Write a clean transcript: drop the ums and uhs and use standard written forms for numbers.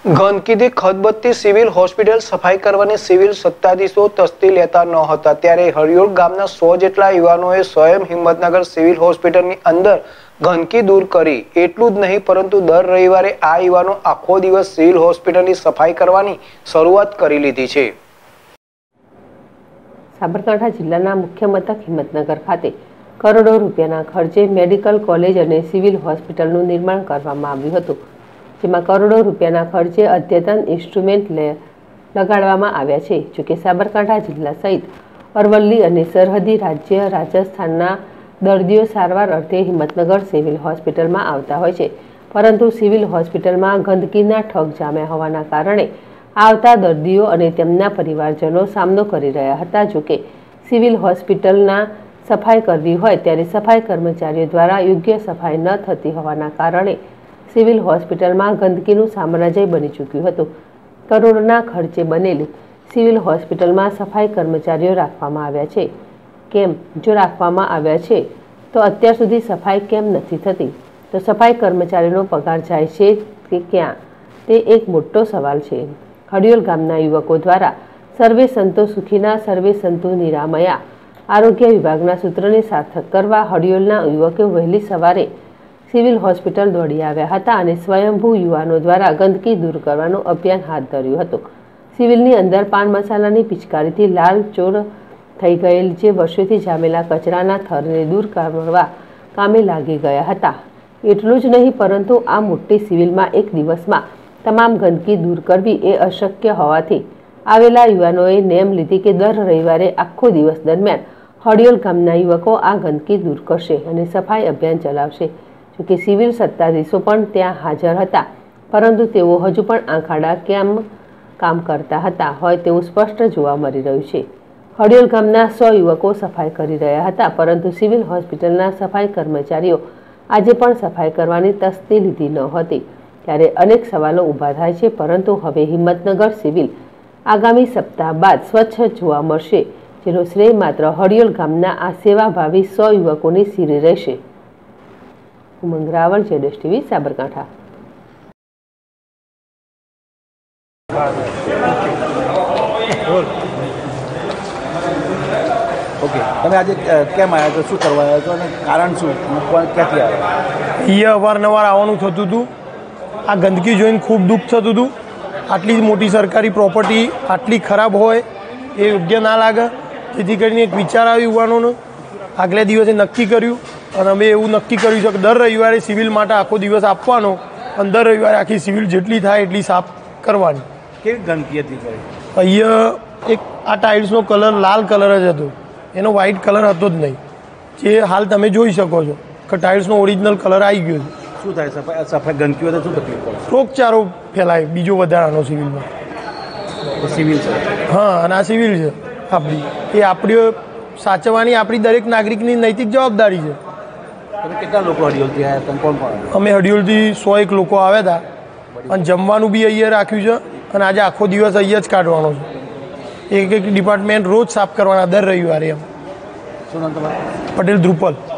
ગંદકીથી ખદબદતી civil hospital સફાઈ કરવાની civil સત્તાધીશો તસ્દી લેતા ન હતા ત્યારે હરિયોળ ગામના 100 જેટલા યુવાનોએ સ્વયં હિંમતનગર સિવિલ હોસ્પિટલની અંદર ગંદકી દૂર કરી। એટલું જ નહીં પરંતુ દર રવિવારે આ યુવાનો આખો દિવસ સિવિલ હોસ્પિટલની સફાઈ કરવાની શરૂઆત કરી લીધી છે। સાબરકાંઠા જિલ્લાના મુખ્ય મથક હિંમતનગર ખાતે કરોડો રૂપિયાના ખર્ચે મેડિકલ કોલેજ અને સિવિલ હોસ્પિટલનું નિર્માણ કરવામાં આવ્યું હતું, જેમાં કરોડો રૂપિયાના ખર્ચે અદ્યતન ઇન્સ્ટ્રુમેન્ટ લગાડવામાં આવ્યા છે। જોકે સાબરકાંઠા જિલ્લા સહિત અરવલ્લી અને સરહદી રાજ્ય રાજસ્થાનના દર્દીઓ સારવાર અર્થે હિંમતનગર સિવિલ હોસ્પિટલમાં આવતા હોય છે, પરંતુ સિવિલ હોસ્પિટલમાં ગંદકીના ઠગ જામ્યા હોવાના કારણે આવતા દર્દીઓ અને તેમના પરિવારજનો સામનો કરી રહ્યા હતા। જોકે સિવિલ હોસ્પિટલના સફાઈ કરવી હોય ત્યારે સફાઈ કર્મચારીઓ દ્વારા યોગ્ય સફાઈ ન થતી હોવાના કારણે સિવિલ હોસ્પિટલમાં ગંદકીનું સામ્રાજ્ય બની ચૂક્યું હતું। કરોડોના ખર્ચે બનેલી સિવિલ હોસ્પિટલમાં સફાઈ કર્મચારીઓ રાખવામાં આવ્યા છે, કેમ જો રાખવામાં આવ્યા છે તો અત્યાર સુધી સફાઈ કેમ નથી થતી? તો સફાઈ કર્મચારીનો પગાર જાય છે કે ક્યાં, તે એક મોટો સવાલ છે। હડિયોલ ગામના યુવકો દ્વારા સર્વે સંતો સુખીના સર્વે સંતો નિરામયા આરોગ્ય વિભાગના સૂત્રને સાર્થક કરવા હડિયોલના યુવકો વહેલી સવારે સિવિલ હોસ્પિટલ દોડી આવ્યા હતા અને સ્વયંભૂ યુવાનો દ્વારા ગંદકી દૂર કરવાનું અભિયાન હાથ ધર્યું હતું। સિવિલની અંદર પાન મસાલાની પિચકારીથી લાલ ચોર થઈ ગયેલ જે વર્ષોથી જામેલા કચરાના થરને દૂર કરવા કામે લાગી ગયા હતા। એટલું જ નહીં પરંતુ આ મોટી સિવિલમાં એક દિવસમાં તમામ ગંદકી દૂર કરવી એ અશક્ય હોવાથી આવેલા યુવાનોએ નેમ લીધી કે દર રવિવારે આખો દિવસ દરમિયાન હડિયોલ ગામના યુવકો આ ગંદકી દૂર કરશે અને સફાઈ અભિયાન ચલાવશે। જોકે સિવિલ સત્તાધીશો પણ ત્યાં હાજર હતા, પરંતુ તેઓ હજુ પણ આંખાડા કેમ કામ કરતા હતા હોય તેવું સ્પષ્ટ જોવા મળી રહ્યું છે। હડિયોલ ગામના 100 યુવકો સફાઈ કરી રહ્યા હતા, પરંતુ સિવિલ હોસ્પિટલના સફાઈ કર્મચારીઓ આજે પણ સફાઈ કરવાની તસ્દી લીધી ન હતી, ત્યારે અનેક સવાલો ઊભા થાય છે। પરંતુ હવે હિંમતનગર સિવિલ આગામી સપ્તાહ બાદ સ્વચ્છ જોવા મળશે, જેનો શ્રેય માત્ર હડિયોલ ગામના આ સેવાભાવી 100 યુવકોની સિરે રહેશે। ઉમંગ રાવળ, જેડેશ ટીવી, સાબરકાંઠા। ઓકે, તમે આજે કેમ આવ્યા છો, શું કરવા આવ્યા છો અને કારણ શું, ક્યાંથી આવ્યા? અહીંયા અવારનવાર આવવાનું થતું હતું। આ ગંદકી જોઈને ખૂબ દુઃખ થતું હતું। આટલી જ મોટી સરકારી પ્રોપર્ટી આટલી ખરાબ હોય એ યોગ્ય ના લાગે, જેથી કરીને એક વિચાર આવ્યો યુવાનોનો। આગલે દિવસે નક્કી કર્યું અને અમે એવું નક્કી કર્યું છે કે દર રવિવારે સિવિલ માટે આખો દિવસ આપવાનો અને દર રવિવારે આખી સિવિલ જેટલી થાય એટલી સાફ કરવાની। કેવી ગંદકી હતી? અહીંયા એક આ ટાઇલ્સનો કલર લાલ કલર જ હતો, એનો વ્હાઇટ કલર હતો જ નહીં, જે હાલ તમે જોઈ શકો છો કે ટાઇલ્સનો ઓરિજિનલ કલર આવી ગયો છે। શું થાય સફાઈ ગંદકી હોય તો શું તકલીફ પડે? રોગચાળો ફેલાય બીજો વધારાનો સિવિલમાં। સિવિલ છે? હા, અને આ સિવિલ છે આપણી, એ આપણી સાચવવાની આપણી દરેક નાગરિકની નૈતિક જવાબદારી છે। તમે કેટલા લોકો હડિયોલથી આવ્યા? તમે કોણ કોણ? અમે હડિયોલથી 101 લોકો આવ્યા હતા અને જમવાનું બી અહીંયા રાખ્યું છે અને આજે આખો દિવસ અહીંયા જ કાઢવાનો છે। એક ડિપાર્ટમેન્ટ રોજ સાફ કરવાના દર રવિવારે એમ। શું નામ તમારું? પટેલ ધ્રુપલ।